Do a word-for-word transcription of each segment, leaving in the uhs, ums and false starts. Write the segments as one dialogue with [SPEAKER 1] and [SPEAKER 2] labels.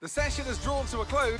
[SPEAKER 1] The session has drawn to a close.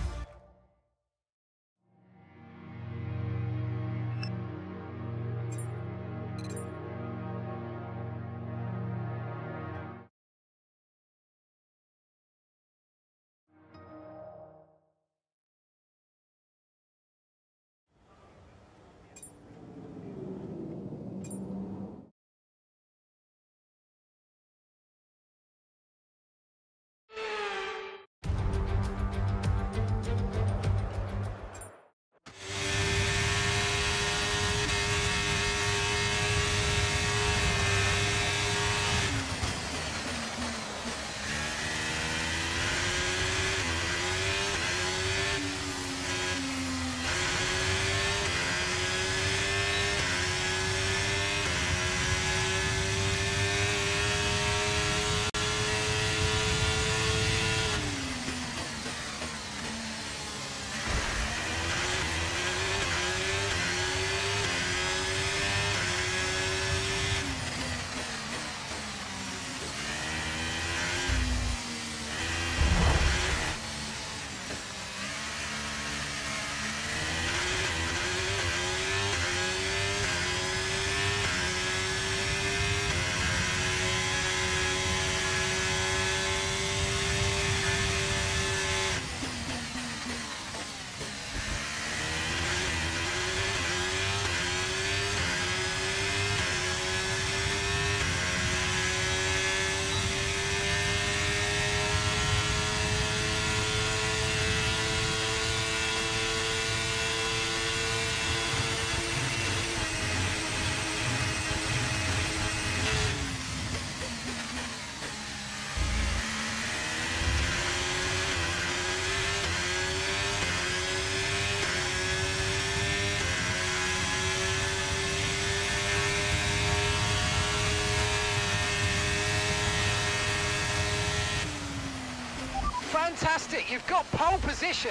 [SPEAKER 2] Fantastic, you've got pole position.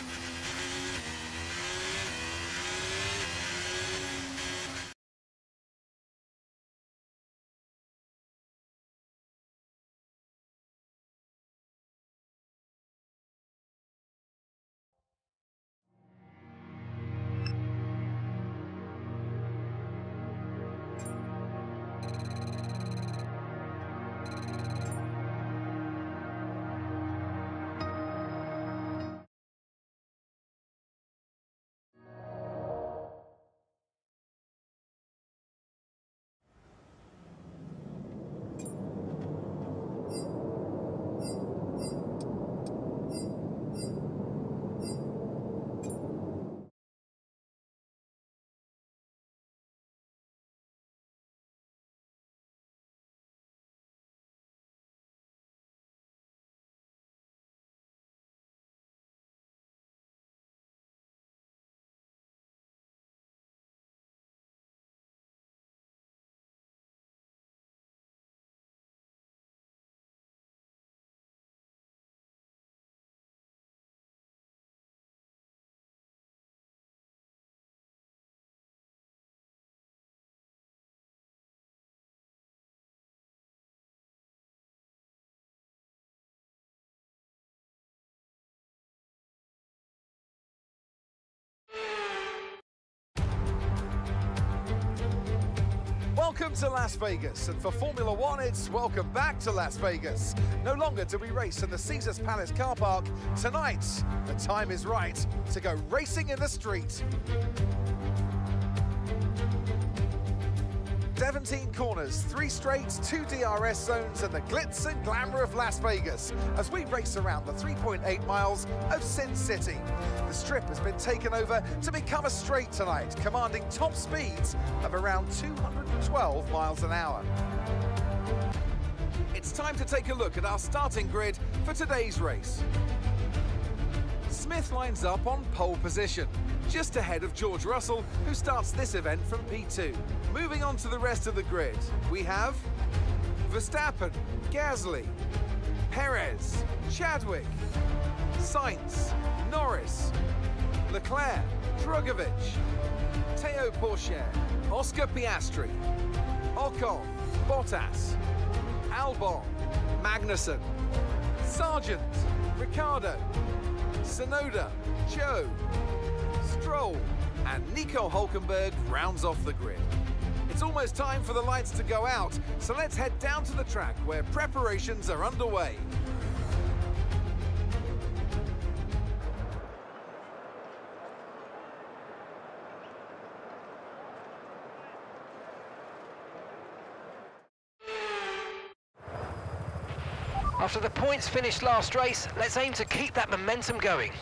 [SPEAKER 1] Welcome to Las Vegas, and for Formula One, it's welcome back to Las Vegas. No longer do we race in the Caesars Palace car park. Tonight, the time is right to go racing in the street. seventeen corners, three straights, two D R S zones, and the glitz and glamour of Las Vegas as we race around the three point eight miles of Sin City. The strip has been taken over to become a straight tonight, commanding top speeds of around two hundred twelve miles an hour. It's time to take a look at our starting grid for today's race. Smith lines up on pole position, just ahead of George Russell, who starts this event from P two. Moving on to the rest of the grid, we have Verstappen, Gasly, Perez, Chadwick, Sainz, Norris, Leclerc, Drugovich, Théo Pourchaire, Oscar Piastri, Ocon, Bottas, Albon, Magnussen, Sargent, Ricciardo, Tsunoda, Joe, Stroll, and Nico Hülkenberg rounds off the grid. It's almost time for the lights to go out, so let's head down to the track where preparations are underway.
[SPEAKER 2] After the points finished last race, let's aim to keep that momentum going.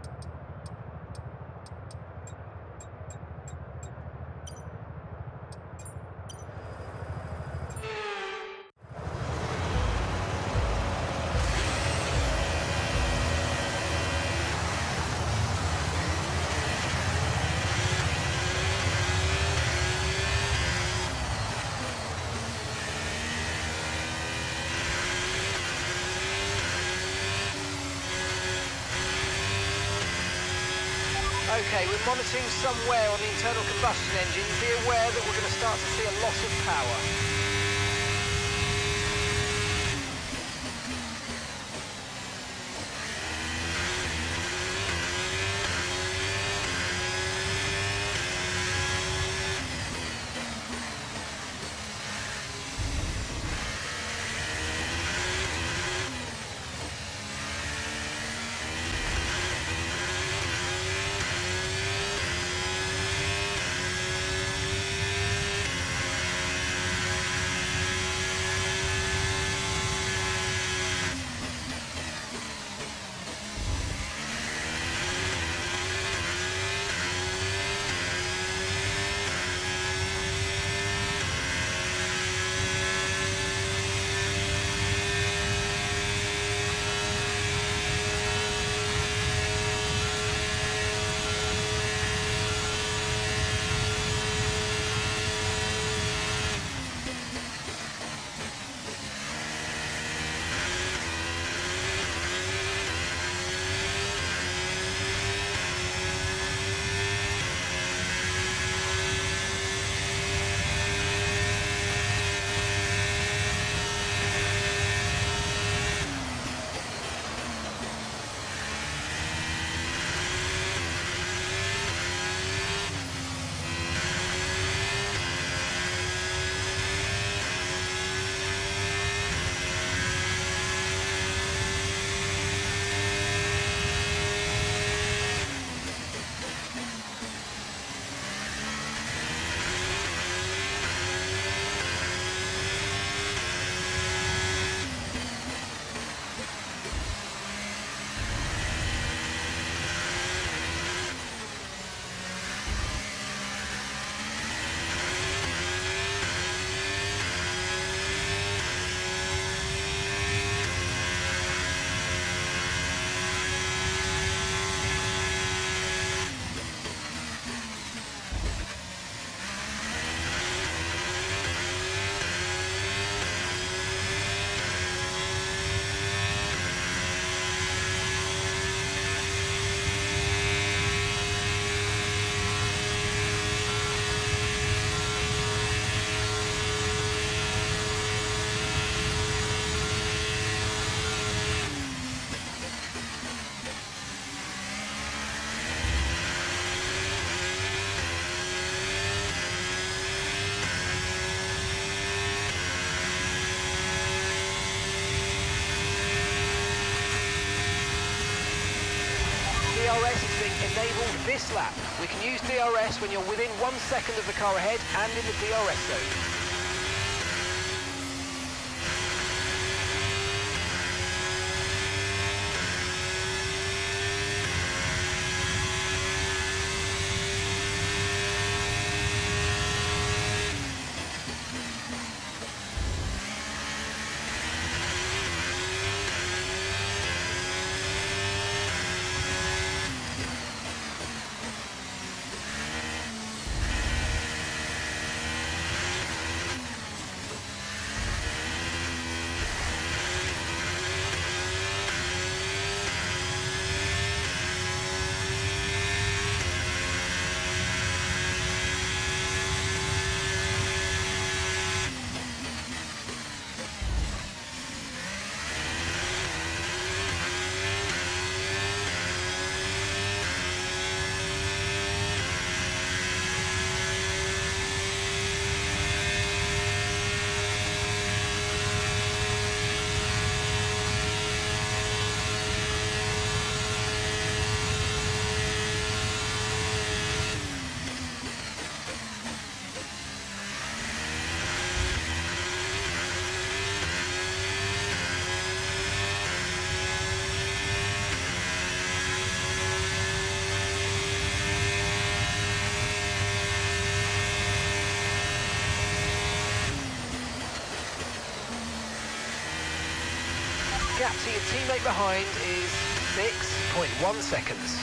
[SPEAKER 2] Okay, we're monitoring some wear on the internal combustion engine. Be aware that we're going to start to see a loss of power. D R S is being enabled this lap. We can use D R S when you're within one second of the car ahead and in the D R S zone. gap to your teammate behind is six point one seconds.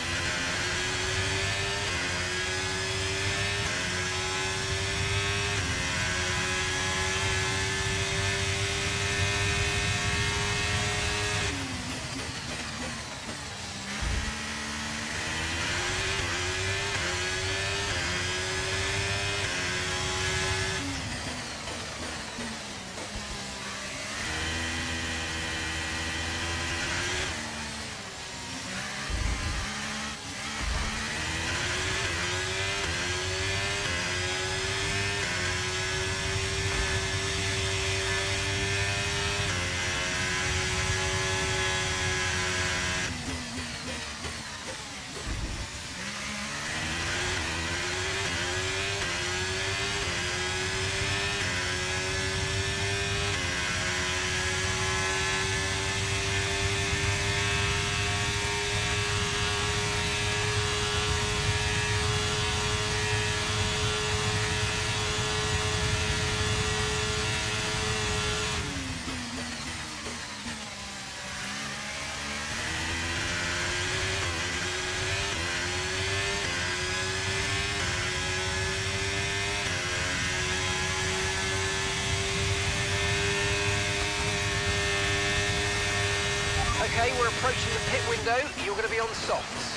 [SPEAKER 2] Okay, we're approaching the pit window. You're going to be on softs.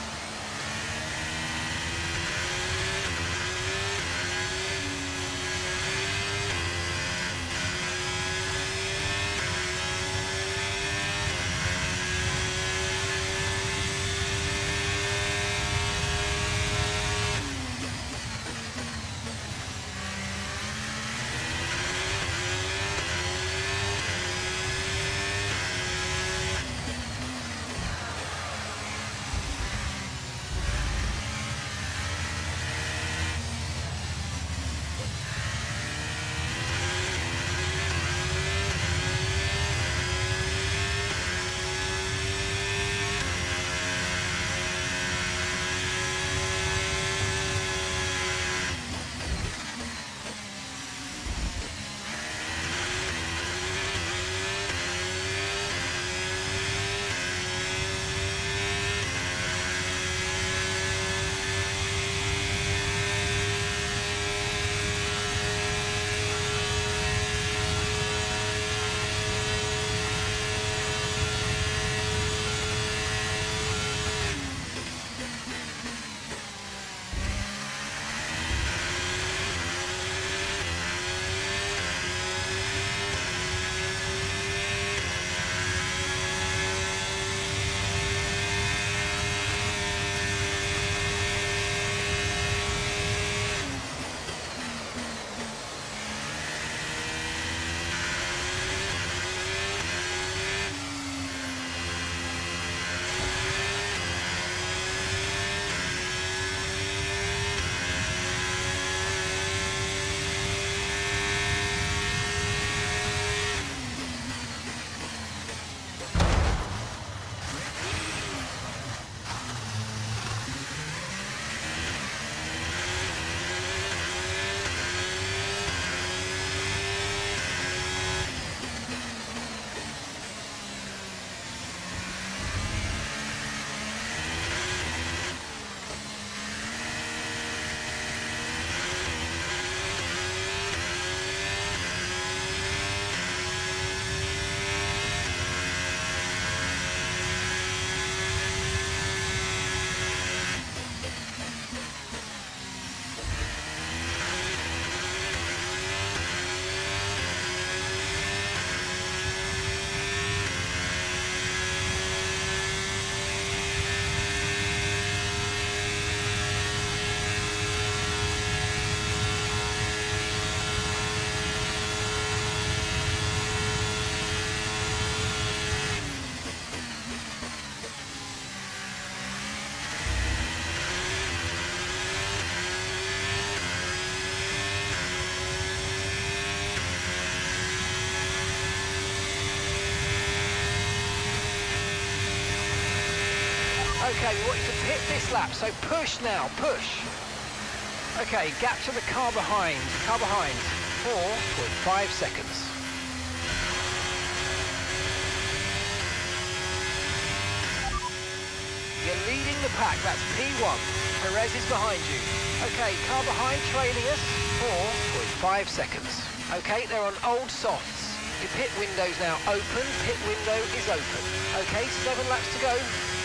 [SPEAKER 2] Okay, we want you to hit this lap, so push now, push. Okay, gap to the car behind, car behind, four point five seconds. pack, that's P one. Perez is behind you. Okay, car behind trailing us, four point five seconds. Okay, they're on old softs. Your pit window's now open, pit window is open. Okay, seven laps to go.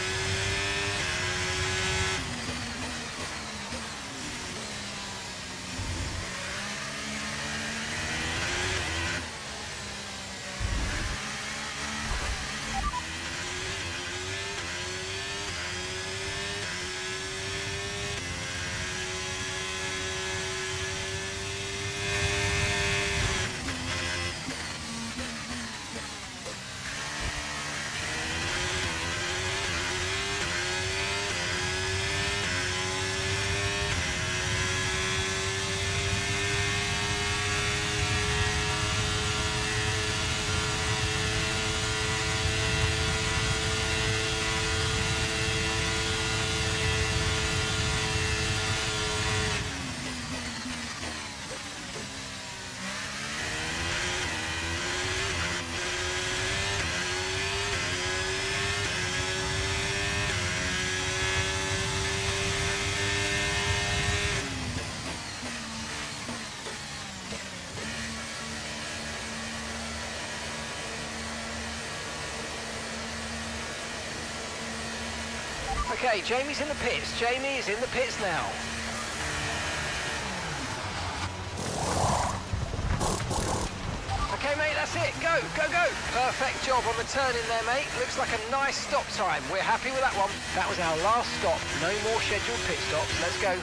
[SPEAKER 2] Okay, Jamie's in the pits. Jamie is in the pits now. Okay, mate, that's it. Go, go, go. Perfect job on the turn in there, mate. Looks like a nice stop time. We're happy with that one. That was our last stop. No more scheduled pit stops. Let's go.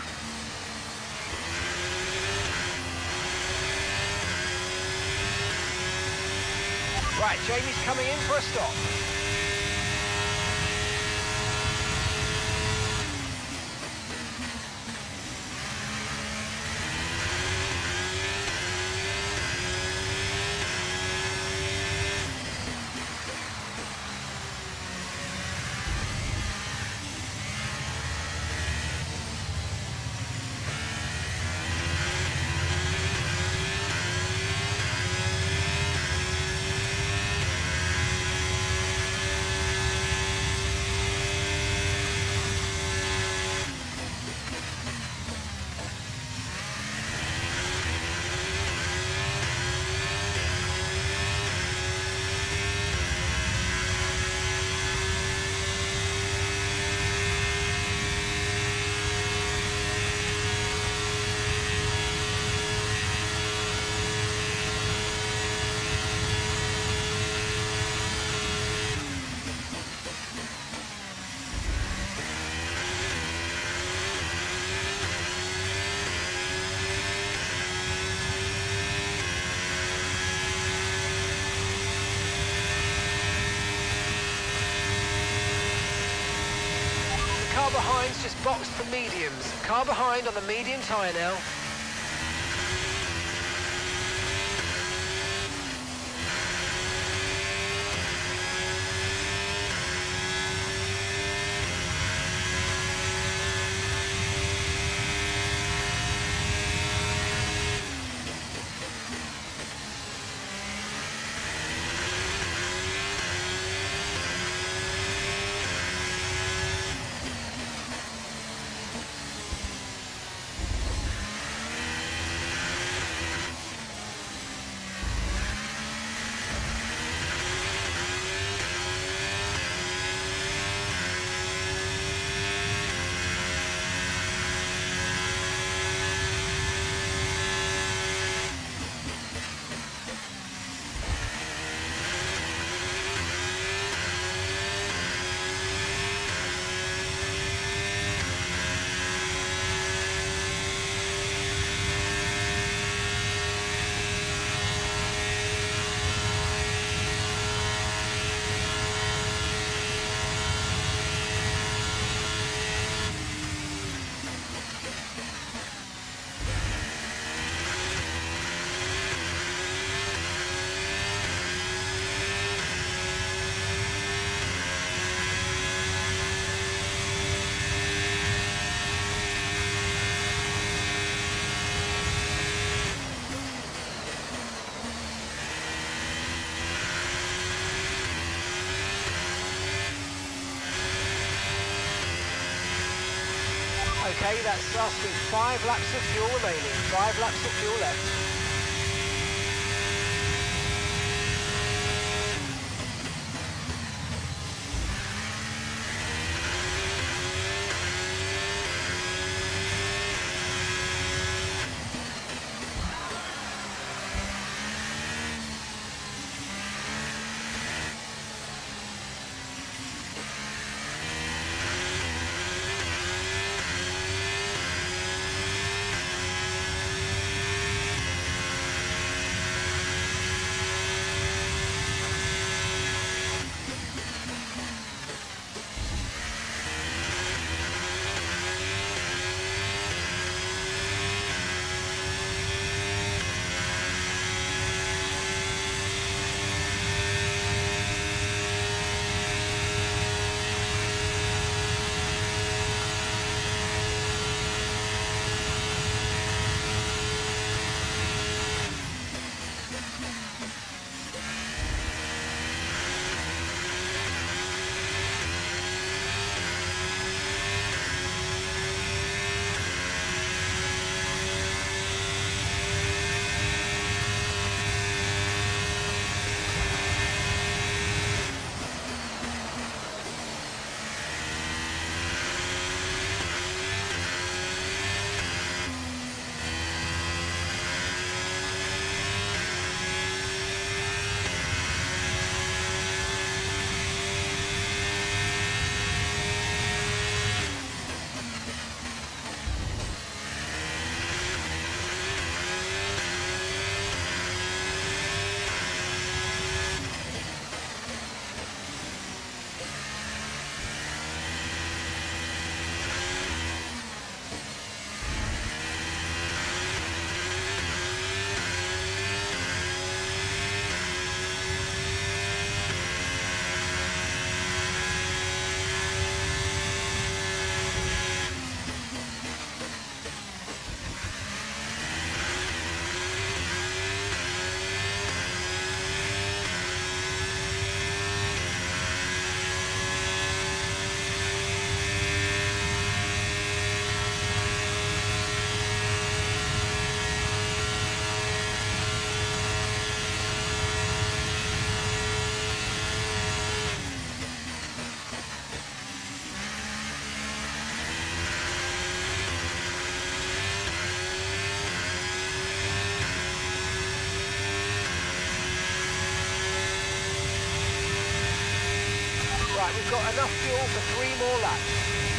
[SPEAKER 2] Right, Jamie's coming in for a stop. Car behind's just boxed for mediums. Car behind on the medium tyre now. Okay, that's us with five laps of fuel remaining. Five laps of fuel left. Right, we've got enough fuel for three more laps.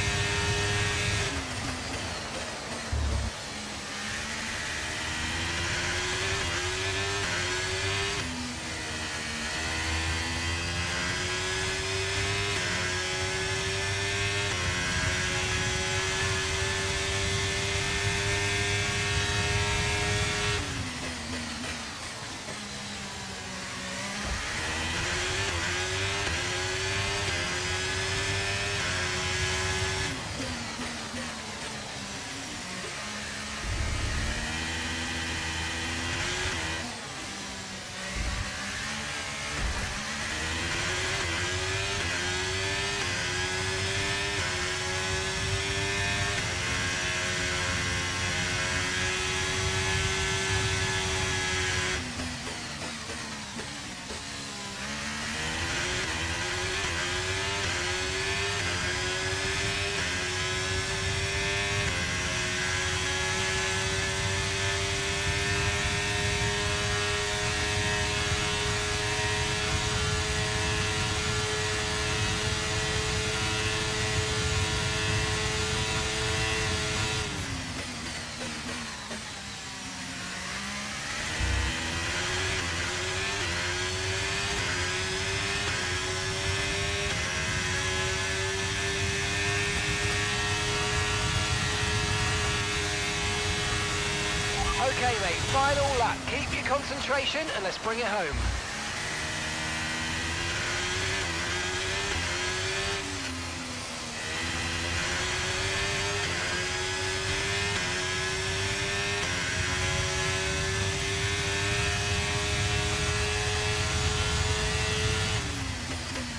[SPEAKER 2] Okay mate, final lap. Keep your concentration and let's bring it home.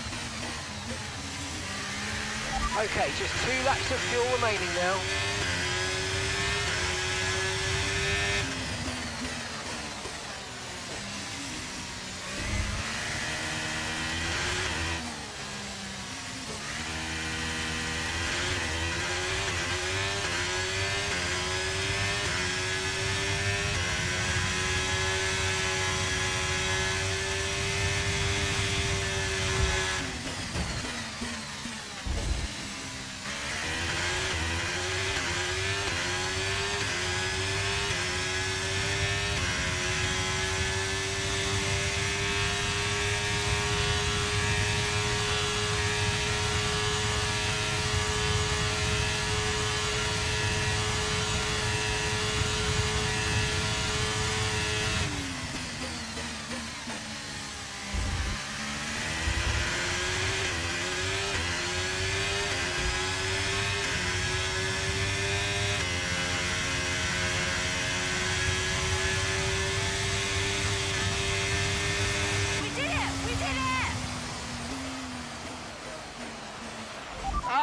[SPEAKER 2] Okay, just two laps of fuel remaining now.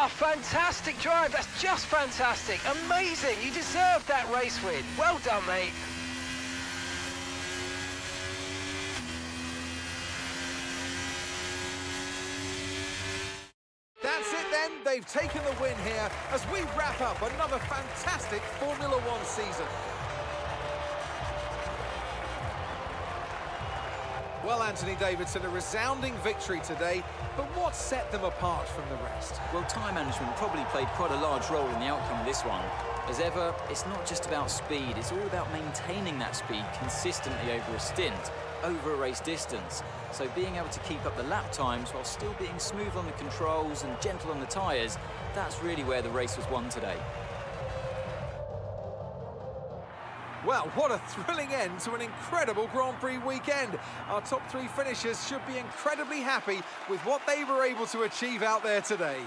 [SPEAKER 2] Oh, fantastic drive. That's just fantastic. Amazing. You deserved that race win. Well done, mate.
[SPEAKER 1] That's it then. They've taken the win here as we wrap up another fantastic Formula One season. Well, Anthony Davidson, a resounding victory today, but what set them apart from the rest?
[SPEAKER 3] Well, time management probably played quite a large role in the outcome of this one. As ever, it's not just about speed, it's all about maintaining that speed consistently over a stint, over a race distance. So being able to keep up the lap times while still being smooth on the controls and gentle on the tyres, that's really where the race was won today.
[SPEAKER 1] Well, what a thrilling end to an incredible Grand Prix weekend. Our top three finishers should be incredibly happy with what they were able to achieve out there today.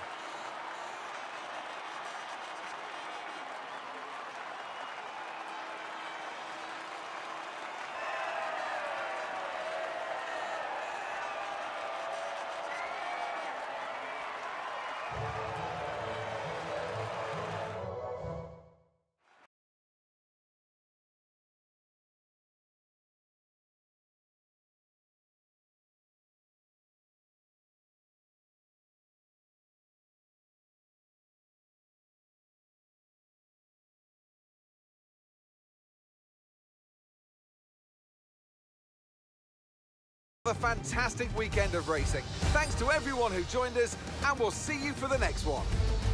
[SPEAKER 1] A fantastic weekend of racing. Thanks to everyone who joined us, and we'll see you for the next one.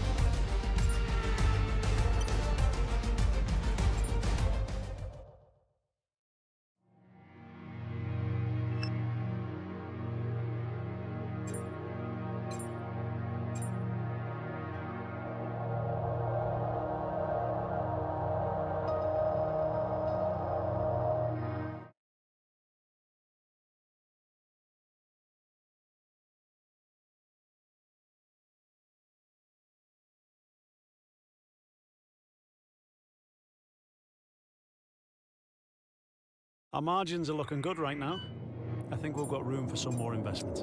[SPEAKER 4] Our margins are looking good right now. I think we've got room for some more investment.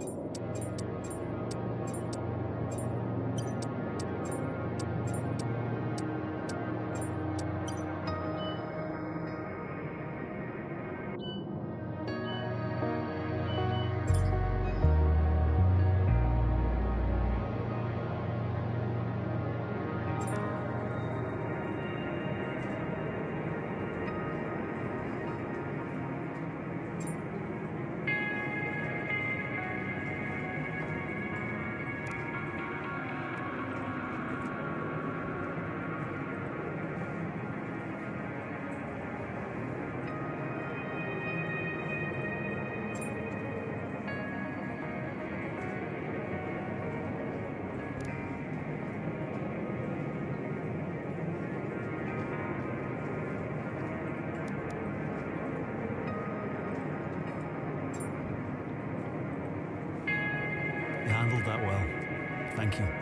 [SPEAKER 4] You handled that well. Thank you.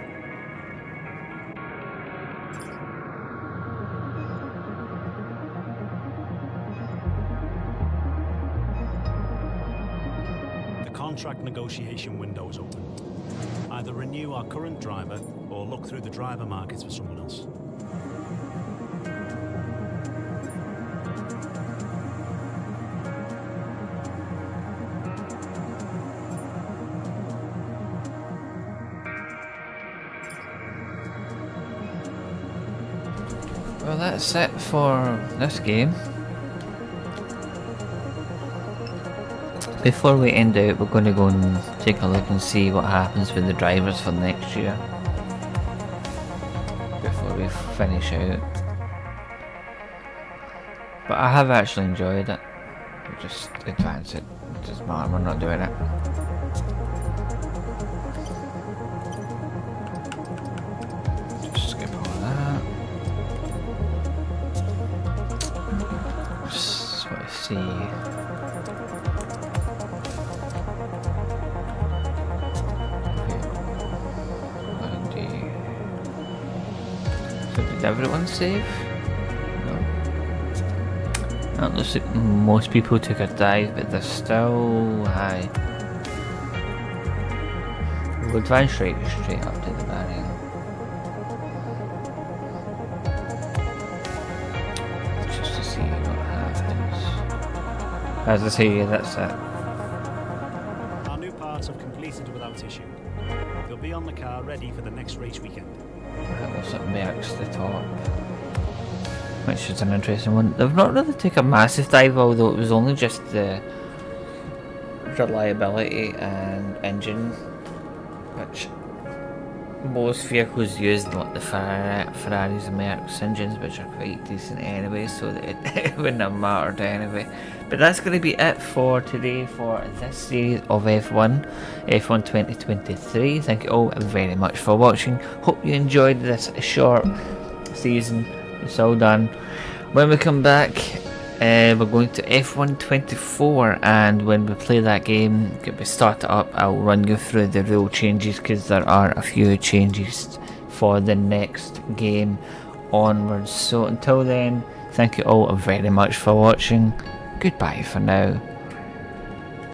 [SPEAKER 4] The contract negotiation window is open. Either renew our current driver or look through the driver markets for someone else.
[SPEAKER 5] Well, that's it for this game. Before we end out, we're going to go and take a look and see what happens with the drivers for next year. Before we finish out. But I have actually enjoyed it. We'll just advance it. It doesn't matter, we're not doing it. Just skip all that. Just want to see. Did everyone save? No. It looks like most people took a dive, but they're still high. We'll advance straight, straight up to the barrier. As I say, that's it.
[SPEAKER 4] Our new parts have completed without issue. They'll be on the car ready for the next race weekend.
[SPEAKER 5] That looks like Merck's the top. Which is an interesting one. They've not really taken a massive dive, although it was only just the reliability and engine, which most vehicles use, like the Ferrari, Ferraris and Mercs engines, which are quite decent anyway, so that it, it wouldn't have mattered anyway. But that's going to be it for today for this series of F one, F one twenty twenty-three. Thank you all very much for watching. Hope you enjoyed this short season. It's all done. When we come back, uh, we're going to F one twenty-four, and when we play that game, get we start it up, I'll run you through the rule changes, because there are a few changes for the next game onwards. So until then, thank you all very much for watching. Goodbye for now.